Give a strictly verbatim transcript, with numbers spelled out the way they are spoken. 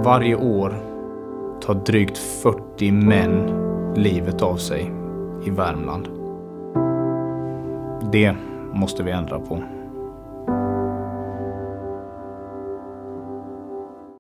Varje år tar drygt fyrtio män livet av sig i Värmland. Det måste vi ändra på.